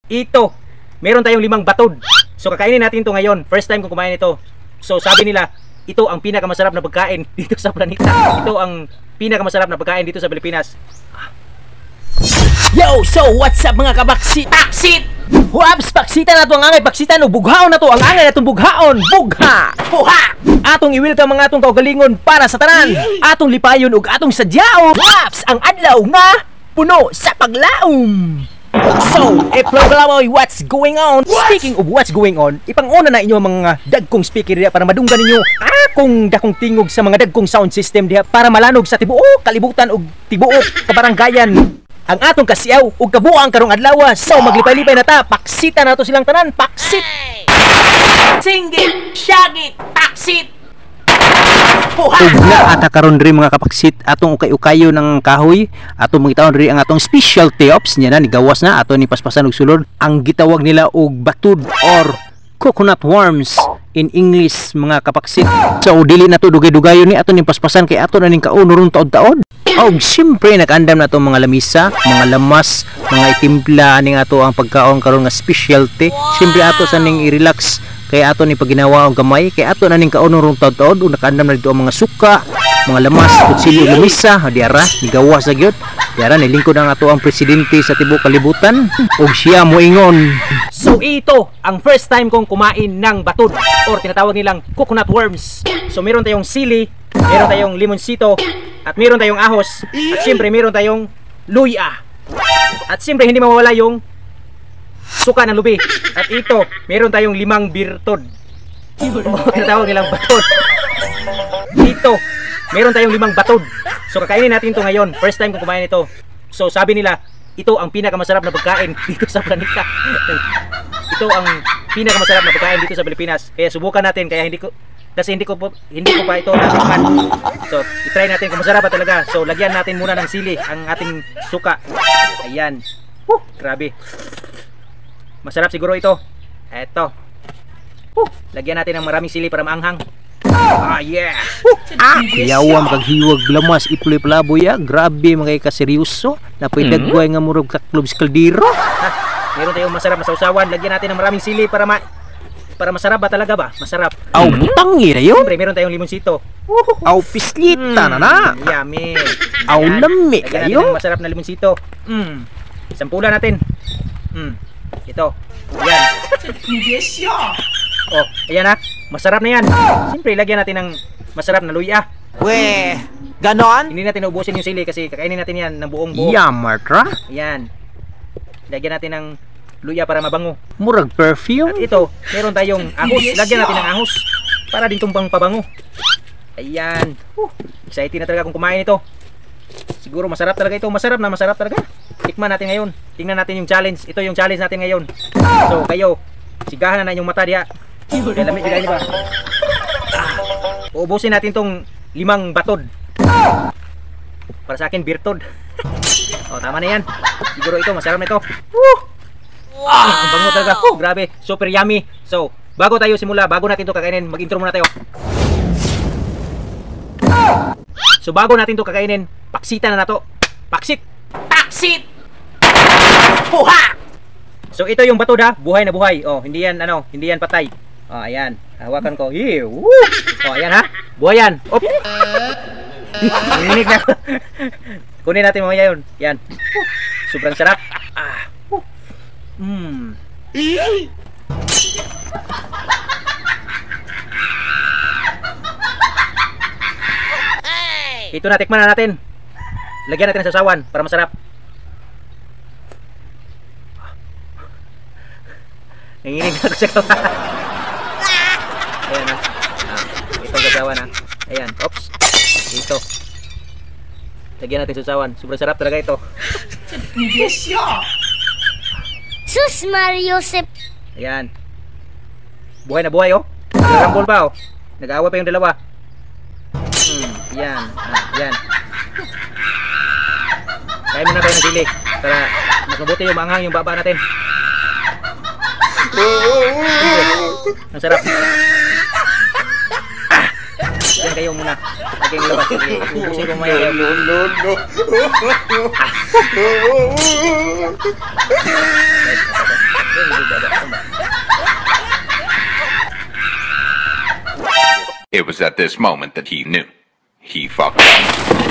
ito, meron tayong 5 batod. So kakainin natin ito ngayon. First time kong kumain ito. So sabi nila, ito ang pinakamasarap na pagkain dito sa planeta. Ito ang pinakamasarap na pagkain dito sa Pilipinas. Yo, so what's up mga kabaksit? Baksit! Waps, baksita na to ang angay baksitan o bughaon na to ang angay na itong bughaon. Bugha! Buha! Atong i-welcome mga atong kaugalingon para sa tanan. Atong lipayon ug atong sadyaon. Waps, ang adlaw nga puno sa paglaom. So, Plablaboy, what's going on? Speaking of what's going on, ipanguna na inyo mga dagkong speaker diha para madunggan ninyo akong dakong tingog sa mga dagkong sound system diha para malanog sa tibuok kalibutan ug tibuok kabaranggayan ang atong kasiyaw ug kabuang karong adlaw. So maglipay-lipay na ta, paksita na to silang tanan, paksit. Singgit, syagit, paksit. Ugla ata karon diri mga kapaksit atong ukay-ukayo ng kahoy atong mangitawon diri ang atong specialty ops niya na nigawas na ato ni paspasan og sulod ang gitawag nila og batud or coconut worms in English mga kapaksit. So dili na to dugay-dugayon ni ato ni paspasan kay ato na ning kauno taod-taod. Og siyempre nag-andam na to mga lamisa, mga lamas, mga itimpla ning ato ang pagkaon karon nga specialty. Siyempre ato sa ning i-relax kay ato ni paginawa og gamay kay ato na ning kauno taod-taod ug nakaandam na dito ang mga suka, mga lamas, kutsilyo, lamisa, diara nigawas sa gyud. Diara nilingkod ang ato ang presidente sa tibuok kalibutan ug siya moingon. So ito ang first time kong kumain ng batud or tinatawag nilang coconut worms. So meron tayong sili, meron tayong limonsito, at meron tayong ahos, at siyempre meron tayong luya. At siyempre hindi mawawala yung suka ng lubi. At ito, meron tayong 5 birtod. Tinatawag nilang batod. Ito, meron tayong 5 batod. So kakainin natin ito ngayon. First time kong kumain ito. So sabi nila, ito ang pinakamasarap na pagkain dito sa planeta. Ito ang pinakamasarap na pagkain dito sa Pilipinas. Kaya subukan natin, kaya hindi ko pa ito natikman. So, i-try natin kung masarap pa talaga. So, lagyan natin muna ng sili ang ating suka. Ayan. Grabe. Masarap siguro ito. Eto. Lagyan natin ng maraming sili para maanghang. Yeah. Yawa makaghiwag lamas ipulay-palaboy ya. Grabe mga kaseryoso. Napoy dagway nga murag kaklob sa kaldero. Meron tayong masarap na sausawan. Lagyan natin ng maraming sili para masarap ba talaga ba? Masarap. Aw, tangi na yun. Siyempre, meron tayong limonsito. Aw, pislita na na. Yummy. Aw, lami kayo. Lagyan natin ng masarap na limonsito. Sampulan natin. Ito. Ayan. Oh, ayan ha. Masarap na yan. Siyempre, lagyan natin ng masarap na luya. Weh, ganon? Hindi natin ubusin yung sili kasi kakainin natin yan ng buong buo. Yamartra. Ayan. Lagyan natin ng luya para mabango. Murag perfume. At ito, meron tayong ahos. Lagyan natin ng ahos para din tumbang pabango. Ayan. Excited na talaga kung kumain ito. Siguro masarap talaga ito. Masarap talaga. Tikman natin ngayon. Tingnan natin yung challenge. Ito yung challenge natin ngayon. So kayo, sigahan na yung mata diya. Kaya lamig bigay niyo ba? Uubusin natin tong 5 batod. Para sa akin, birtod. Tama na yan. Siguro ito, masarap na ito. Ang bango talaga. Grabe, super yummy. So, bago tayo simula, bago natin ito kakainin, mag-intro muna tayo. So, bago natin ito kakainin, paksita na to. Paksit! Paksit! Buha! So, ito yung batod ha, buhay na buhay. Hindi yan patay. Ayan. Hawakan ko. Ayan ha. Buhay yan. Op. Nininig na. Kunin natin mamaya yun. Yan. Sobrang sarap. Ito na, tikman na natin. Lagyan natin ng sasawan para masarap. Nanginig na ako sa kawa. Ayan ha. Itong sasawan ha. Ayan. Oops. Ito. Lagyan natin sasawan. Sobrang sarap talaga ito. Sus Mariosep. Ayan. Buhay na buhay oh. Nag-rambol pa oh. Nag-aaway pa yung dalawa. Yan. Yan. Kaya mo na tayo ng sili para mas mabuti yung maanghang yung baba natin. Ang sarap. Yan kayo muna. Lagay yung labas. Ubusin ko maya kayo. It was at this moment that he knew. He fucked up.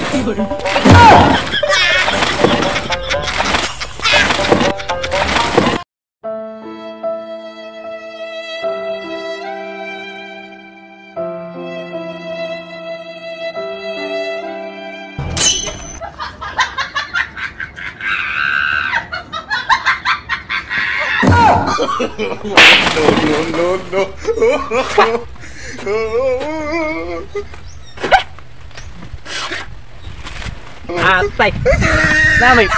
Atay. Na may